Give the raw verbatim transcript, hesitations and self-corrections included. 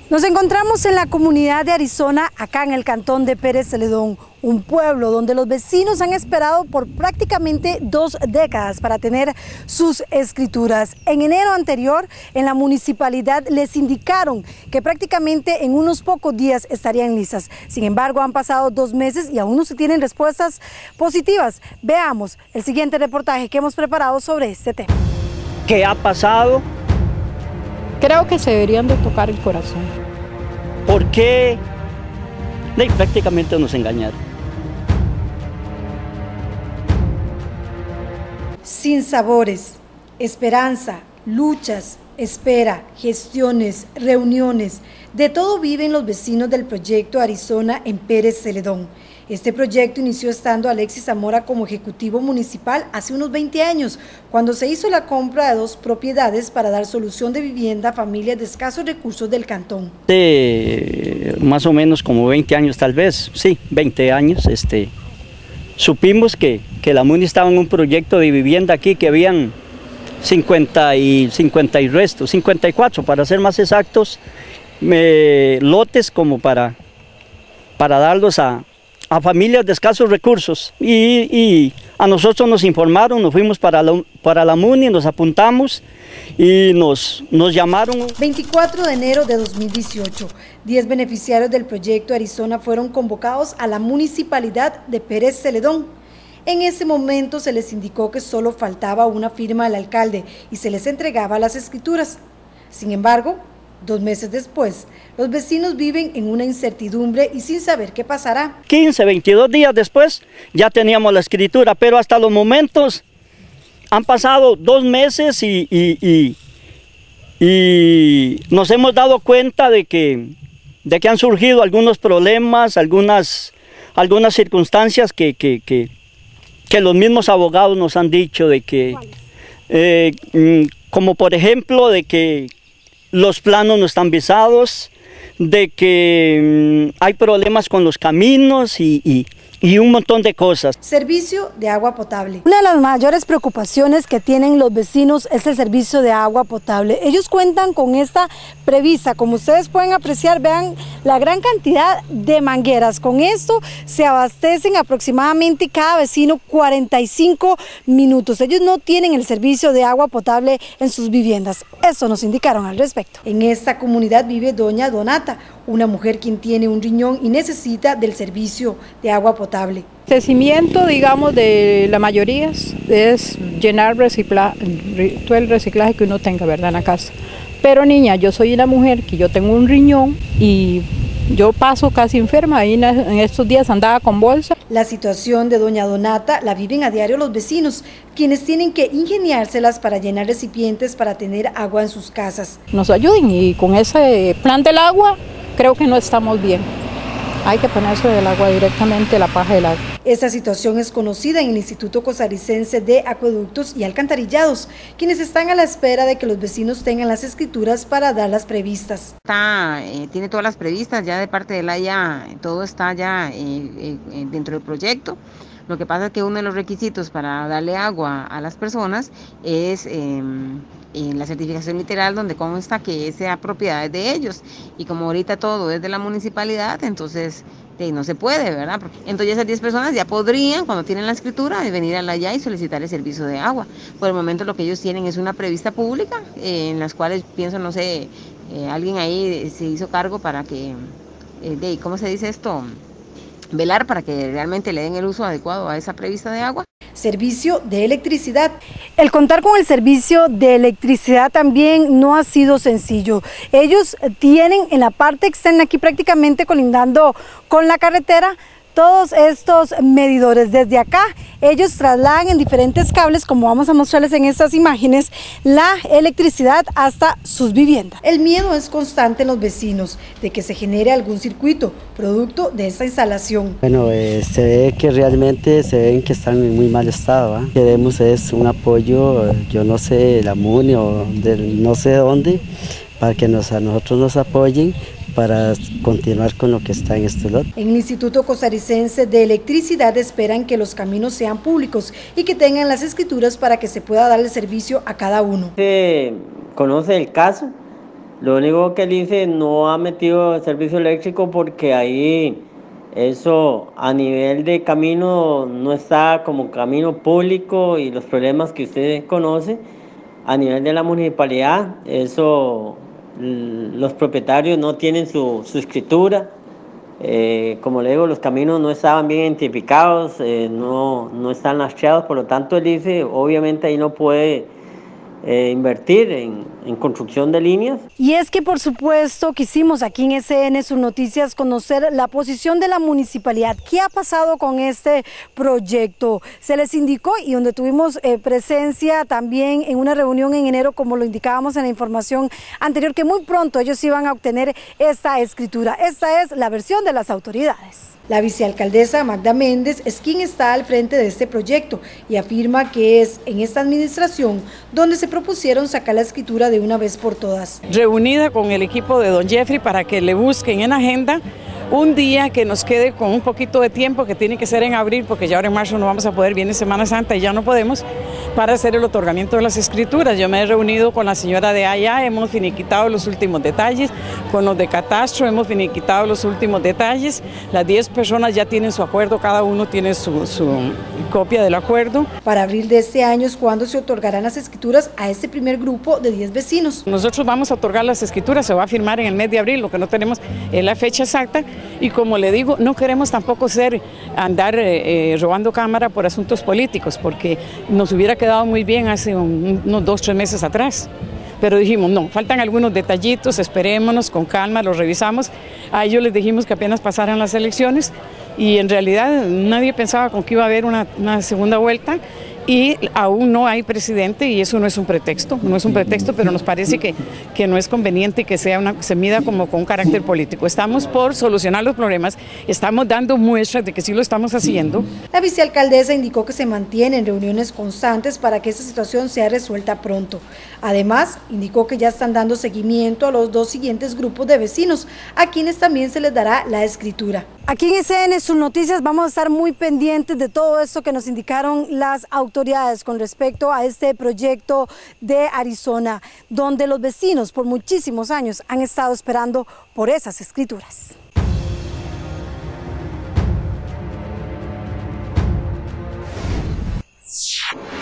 Nos encontramos en la comunidad de Arizona, acá en el cantón de Pérez Celedón, un pueblo donde los vecinos han esperado por prácticamente dos décadas para tener sus escrituras. En enero anterior, en la municipalidad les indicaron que prácticamente en unos pocos días estarían listas. Sin embargo, han pasado dos meses y aún no se tienen respuestas positivas. Veamos el siguiente reportaje que hemos preparado sobre este tema. ¿Qué ha pasado? Creo que se deberían de tocar el corazón. ¿Por qué? Y prácticamente nos engañaron. Sin sabores, esperanza, luchas, espera, gestiones, reuniones, de todo viven los vecinos del proyecto Arizona en Pérez Celedón. Este proyecto inició estando Alexis Zamora como ejecutivo municipal hace unos veinte años, cuando se hizo la compra de dos propiedades para dar solución de vivienda a familias de escasos recursos del cantón. De más o menos como veinte años tal vez, sí, veinte años, este, supimos que, que la MUNI estaba en un proyecto de vivienda aquí que habían cincuenta y, cincuenta y restos, cincuenta y cuatro para ser más exactos, eh, lotes como para, para darlos a... a familias de escasos recursos y, y a nosotros nos informaron, nos fuimos para la, para la MUNI, nos apuntamos y nos, nos llamaron. veinticuatro de enero de dos mil dieciocho, diez beneficiarios del proyecto Arizona fueron convocados a la municipalidad de Pérez Celedón. En ese momento se les indicó que solo faltaba una firma del alcalde y se les entregaba las escrituras. Sin embargo, dos meses después, los vecinos viven en una incertidumbre y sin saber qué pasará. quince, veintidós días después ya teníamos la escritura, pero hasta los momentos han pasado dos meses y, y, y, y nos hemos dado cuenta de que, de que han surgido algunos problemas, algunas, algunas circunstancias que, que, que, que los mismos abogados nos han dicho, de que, eh, como por ejemplo de que los planos no están visados, de que mmm, hay problemas con los caminos y, y, y un montón de cosas. Servicio de agua potable. Una de las mayores preocupaciones que tienen los vecinos es el servicio de agua potable. Ellos cuentan con esta prevista, como ustedes pueden apreciar, vean la gran cantidad de mangueras. Con esto se abastecen aproximadamente cada vecino cuarenta y cinco minutos. Ellos no tienen el servicio de agua potable en sus viviendas. Eso nos indicaron al respecto. En esta comunidad vive doña Donata, una mujer quien tiene un riñón y necesita del servicio de agua potable. El abastecimiento, digamos, de la mayoría es llenar recicla, todo el reciclaje que uno tenga, ¿verdad?, en la casa. Pero niña, yo soy una mujer que yo tengo un riñón y yo paso casi enferma, ahí en estos días andaba con bolsa. La situación de doña Donata la viven a diario los vecinos, quienes tienen que ingeniárselas para llenar recipientes para tener agua en sus casas. Nos ayuden y con ese plan del agua creo que no estamos bien. Hay que ponerse del agua directamente, la paja del agua. Esta situación es conocida en el Instituto Costarricense de Acueductos y Alcantarillados, quienes están a la espera de que los vecinos tengan las escrituras para darlas previstas. Está, eh, tiene todas las previstas, ya de parte de la A Y A, todo está ya eh, eh, dentro del proyecto. Lo que pasa es que uno de los requisitos para darle agua a las personas es eh, en la certificación literal donde consta que esa propiedad es de ellos. Y como ahorita todo es de la municipalidad, entonces eh, no se puede, ¿verdad? Entonces esas diez personas ya podrían, cuando tienen la escritura, venir a la A Y A y solicitar el servicio de agua. Por el momento lo que ellos tienen es una prevista pública, eh, en las cuales pienso, no sé, eh, alguien ahí se hizo cargo para que, eh, de, ¿cómo se dice esto?, velar para que realmente le den el uso adecuado a esa prevista de agua. Servicio de electricidad. El contar con el servicio de electricidad también no ha sido sencillo. Ellos tienen en la parte externa, aquí prácticamente colindando con la carretera, todos estos medidores. Desde acá ellos trasladan en diferentes cables, como vamos a mostrarles en estas imágenes, la electricidad hasta sus viviendas. El miedo es constante en los vecinos de que se genere algún circuito producto de esta instalación. Bueno, eh, se ve que realmente se ven que están en muy mal estado, ¿eh? Queremos es un apoyo, yo no sé, la MUNI o de no sé dónde, para que nos, a nosotros nos apoyen para continuar con lo que está en este lote. En el Instituto Costarricense de Electricidad esperan que los caminos sean públicos y que tengan las escrituras para que se pueda dar el servicio a cada uno. Se conoce el caso Lo único que dice, no ha metido el servicio eléctrico porque ahí eso a nivel de camino no está como camino público y los problemas que usted conoce. A nivel de la municipalidad, eso los propietarios no tienen su, su escritura. Eh, como le digo, los caminos no estaban bien identificados, eh, no, no están rastreados, por lo tanto él dice, obviamente ahí no puede eh, invertir en, en construcción de líneas. Y es que por supuesto quisimos aquí en S N Sus Noticias conocer la posición de la municipalidad. ¿Qué ha pasado con este proyecto? Se les indicó, y donde tuvimos eh, presencia también en una reunión en enero, como lo indicábamos en la información anterior, que muy pronto ellos iban a obtener esta escritura. Esta es la versión de las autoridades. La vicealcaldesa Magda Méndez es quien está al frente de este proyecto y afirma que es en esta administración donde se propusieron sacar la escritura de una vez por todas. Reunida con el equipo de don Jeffrey para que le busquen en agenda un día que nos quede con un poquito de tiempo, que tiene que ser en abril, porque ya ahora en marzo no vamos a poder, viene Semana Santa y ya no podemos, para hacer el otorgamiento de las escrituras. Yo me he reunido con la señora de allá, hemos finiquitado los últimos detalles, con los de Catastro hemos finiquitado los últimos detalles, las diez personas ya tienen su acuerdo, cada uno tiene su, su copia del acuerdo. Para abril de este año es cuando se otorgarán las escrituras a este primer grupo de diez vecinos. Nosotros vamos a otorgar las escrituras, se va a firmar en el mes de abril, lo que no tenemos es la fecha exacta. Y como le digo, no queremos tampoco ser, andar eh, robando cámara por asuntos políticos, porque nos hubiera quedado muy bien hace un, unos dos, tres meses atrás. Pero dijimos, no, faltan algunos detallitos, esperémonos con calma, los revisamos. A ellos les dijimos que apenas pasaran las elecciones y en realidad nadie pensaba con que iba a haber una, una segunda vuelta. Y aún no hay presidente y eso no es un pretexto, no es un pretexto, pero nos parece que, que no es conveniente que sea una, se mida como con un carácter político. Estamos por solucionar los problemas, estamos dando muestras de que sí lo estamos haciendo. La vicealcaldesa indicó que se mantienen reuniones constantes para que esta situación sea resuelta pronto. Además, indicó que ya están dando seguimiento a los dos siguientes grupos de vecinos, a quienes también se les dará la escritura. Aquí en S N Sus Noticias vamos a estar muy pendientes de todo esto que nos indicaron las autoridades con respecto a este proyecto de Arizona, donde los vecinos por muchísimos años han estado esperando por esas escrituras. Yeah.